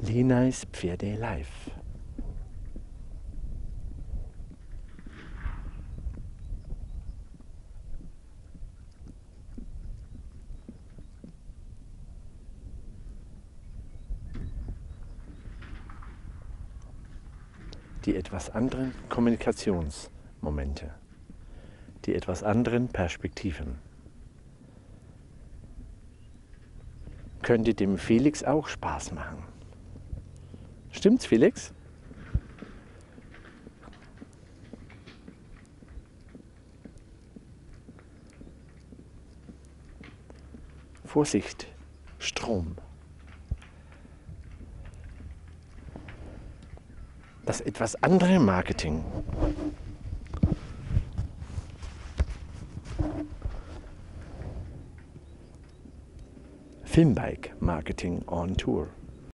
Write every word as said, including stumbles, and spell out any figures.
Linais Pferde live. Die etwas anderen Kommunikationsmomente, die etwas anderen Perspektiven. Könnte dem Felix auch Spaß machen. Stimmt's, Felix? Vorsicht, Strom. Das etwas andere Marketing. Filmbike Marketing on Tour.